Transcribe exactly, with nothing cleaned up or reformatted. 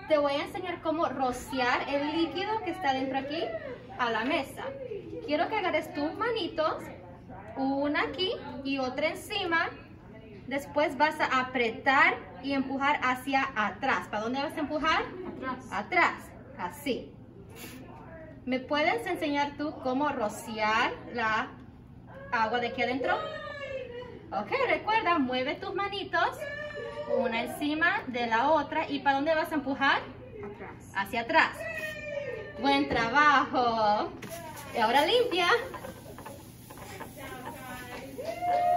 te voy a enseñar cómo rociar el líquido que está dentro aquí a la mesa. Quiero que agarres tus manitos, una aquí y otra encima. Después vas a apretar y empujar hacia atrás. ¿Para dónde vas a empujar? Atrás. Atrás, así. ¿Me puedes enseñar tú cómo rociar la agua de aquí adentro? Ok, recuerda, mueve tus manitos, una encima de la otra. ¿Y para dónde vas a empujar? Atrás. Hacia atrás. Buen trabajo. Y ahora limpia.